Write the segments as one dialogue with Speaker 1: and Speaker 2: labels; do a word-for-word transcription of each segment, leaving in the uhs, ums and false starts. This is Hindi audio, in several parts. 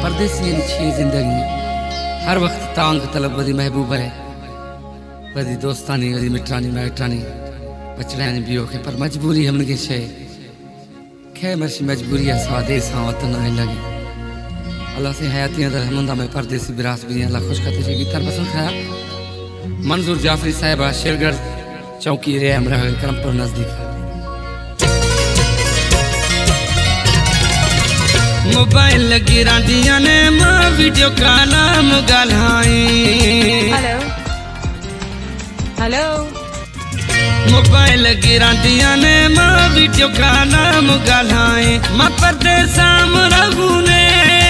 Speaker 1: परदेसी छी जिंदगी हर वक्त तांग तलब वधी महबूब है वधी दोस्तानी वधी मिठानी माइटानी बचड़ानी बियो के पर मजबूरी हमन के छे खे मर्शी मजबूरी स्वादे सा वतन आए लगे अल्लाह से हयाती अंदर हमंदा में परदेसी विरास भी अल्लाह खुश करते छे गीतार पसंद खाया मंजूर जाफरी साहब शेरगढ़ चौकी रे हमरा करमपुर नजदीक मोबाइल गिरा दिया ने मां वीडियो काला मुगल हाई
Speaker 2: हेलो हेलो
Speaker 1: मोबाइल गिरा दिया ने मां वीडियो काला मुगल हाई मां परदेसा मरगुने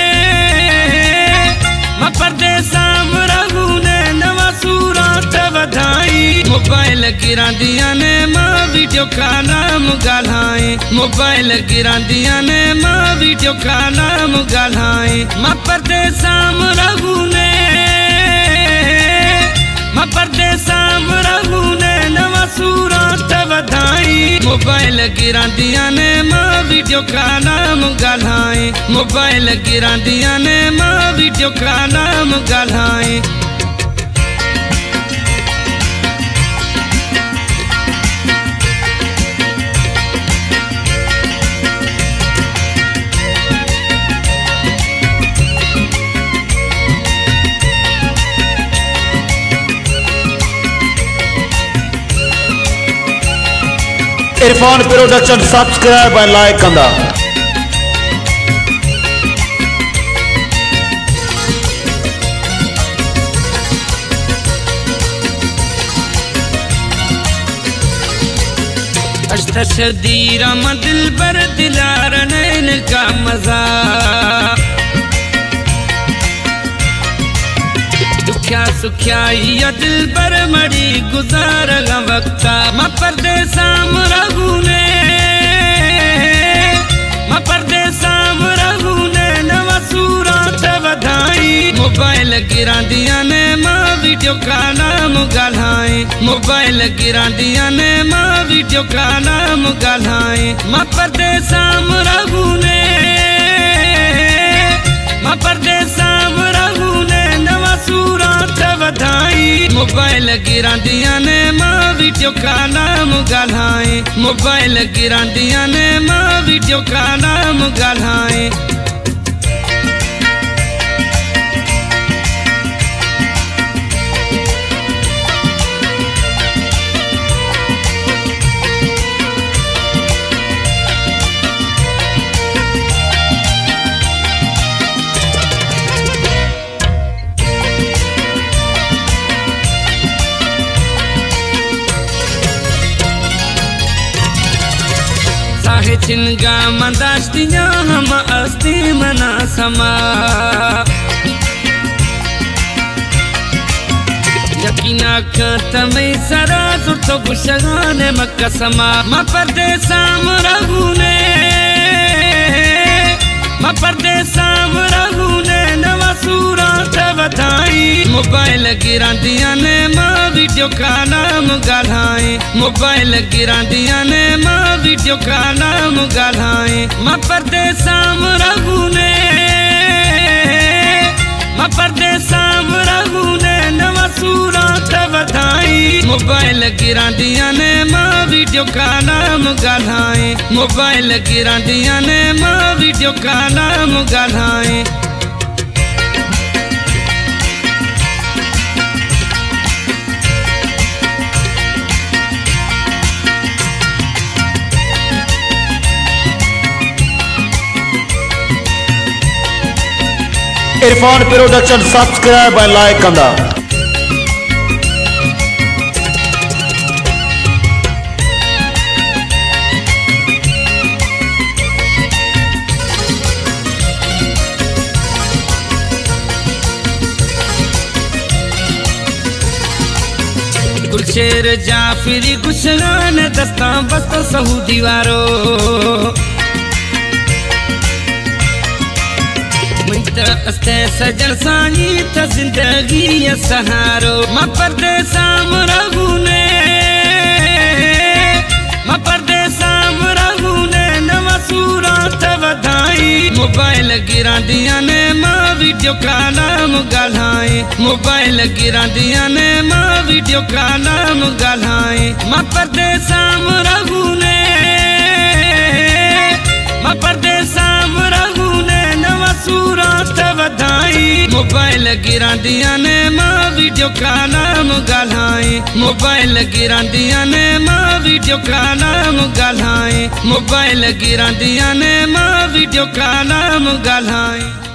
Speaker 1: मां परदेसा मरगुने नवा सूरत बधाई मोबाइल गिरा दिया ने मां वीडियो काला मुगल हाई मोबाइल गिरा दिया ने मां वीडियो काला मुगल हाई मां परदेसा मरगुने मां परदेसा मरगुने नवा सूरत बधाई मोबाइल गिरा दिया ने मां वीडियो काला मुगल हाई मोबाइल गिरा दिया ने मां वीडियो काला मुगल hi
Speaker 3: Irfan production subscribe and like कंदा
Speaker 1: अश्तशदीरा दिल बर दिलार नैन का मजा दुखिया सुखिया या दिल बर मड़ी गुजार वक्ता मां परदेसा मरगुने मां परदेसा मरगुने नवा सूरत बधाई मोबाइल गिरा दिया ने मां वीडियो काला मुगल हाई मोबाइल गिरा दिया ने मां वीडियो काला मुगल हाई मां परदेसा मरगुने मां परदेसा मरगुने नवा सूरत बधाई मोबाइल गिरा दिया ने मां वीडियो काला मुगल हाई मोबाइल गिरा दिया ने मां वीडियो काला मुगल हाई छिनगा मंदाश्तिया हम अस्ति मना समा यकीना खतमे सरा सुरतो गुशगाने मक्कसमा मां परदेसा मरगुने मां परदेसा मरगुने नवा सूरत बधाई मोबाइल गिरा दिया ने मां वीडियो काला मुगल हाई मोबाइल गिरा दिया ने मां वीडियो काला मुगल हाई मां परदेसा मरगुने मां परदेसा मरगुने नवा सूरत बधाई मोबाइल गिरा दिया ने मां वीडियो काला मुगल हाई मोबाइल गिरा दिया ने मां वीडियो काला मुगल hi
Speaker 3: Irfan production subscribe and like कंदा
Speaker 1: गुलशेर जाफरी गुशगान दस्ता बस्त सहू दीवारो अस्ते सजन सानी त जिंदगी ये सहारो मां परदेसा मरगुने मां परदेसा मरगुने नवा सूरत बधाई मोबाइल गिरा दिया ने मां वीडियो का नाम ॻाल्हाए मोबाइल गिरांदियां ने मां वीडियो का नाम ॻाल्हाए मां परदेसा रहू ने मां परदेसा रहू ने नवा सूरत वधाई मोबाइल गिरांदियां ने मां वीडियो का नाम ॻाल्हाए मोबाइल गिरांदियां ने मां वीडियो का नाम ॻाल्हाए मोबाइल गिरांदियां ने मां वीडियो का नाम ॻाल्हाए।